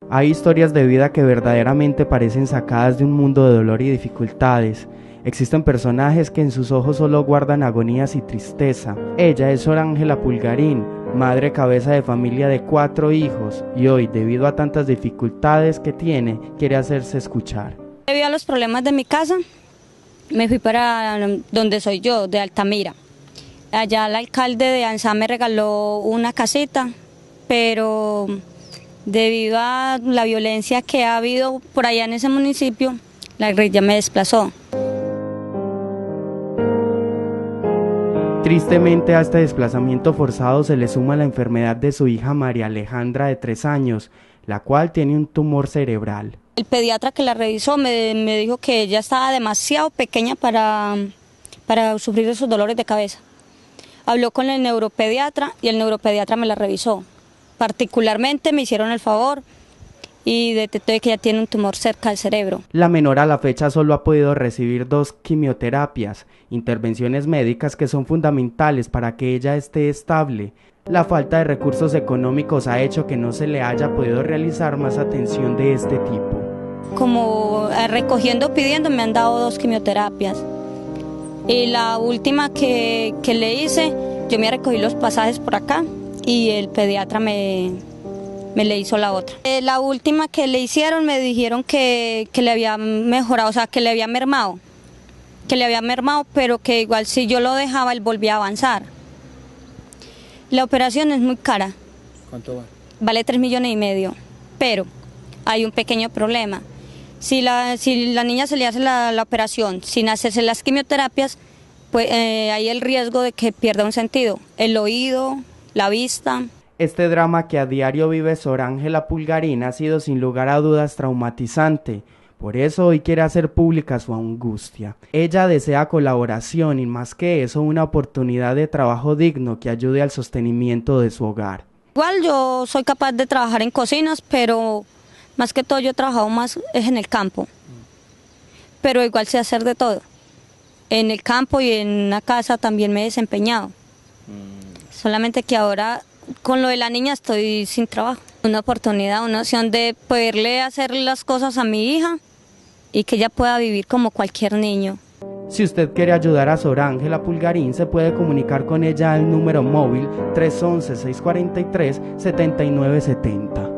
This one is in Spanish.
Hay historias de vida que verdaderamente parecen sacadas de un mundo de dolor y dificultades. Existen personajes que en sus ojos solo guardan agonías y tristeza. Ella es Sor Ángela Pulgarín, madre cabeza de familia de 4 hijos, y hoy, debido a tantas dificultades que tiene, quiere hacerse escuchar. Debido a los problemas de mi casa, me fui para donde soy yo, de Altamira. Allá el alcalde de Anzá me regaló una casita, pero debido a la violencia que ha habido por allá en ese municipio, la guerrilla me desplazó. Tristemente a este desplazamiento forzado se le suma la enfermedad de su hija María Alejandra de 3 años, la cual tiene un tumor cerebral. El pediatra que la revisó me dijo que ella estaba demasiado pequeña para sufrir esos dolores de cabeza. Habló con el neuropediatra y el neuropediatra me la revisó. Particularmente me hicieron el favor y detectó que ella tiene un tumor cerca del cerebro. La menor a la fecha solo ha podido recibir 2 quimioterapias, intervenciones médicas que son fundamentales para que ella esté estable. La falta de recursos económicos ha hecho que no se le haya podido realizar más atención de este tipo. Como recogiendo, pidiendo, me han dado 2 quimioterapias. Y la última que le hice, yo me recogí los pasajes por acá y el pediatra me le hizo la otra. La última que le hicieron me dijeron que le había mejorado, o sea, que le había mermado, pero que igual si yo lo dejaba, él volvía a avanzar. La operación es muy cara. ¿Cuánto vale? Vale 3,5 millones, pero hay un pequeño problema. Si la niña se le hace la operación sin hacerse las quimioterapias, pues hay el riesgo de que pierda un sentido, el oído, la vista. Este drama que a diario vive Sor Ángela Pulgarín ha sido sin lugar a dudas traumatizante. Por eso hoy quiere hacer pública su angustia. Ella desea colaboración y más que eso una oportunidad de trabajo digno que ayude al sostenimiento de su hogar. Igual yo soy capaz de trabajar en cocinas, pero más que todo yo he trabajado más es en el campo. Pero igual sé hacer de todo. En el campo y en la casa también me he desempeñado. Solamente que ahora con lo de la niña estoy sin trabajo. Una oportunidad, una opción de poderle hacer las cosas a mi hija y que ella pueda vivir como cualquier niño. Si usted quiere ayudar a Sor Ángela Pulgarín, se puede comunicar con ella al número móvil 311-643-7970.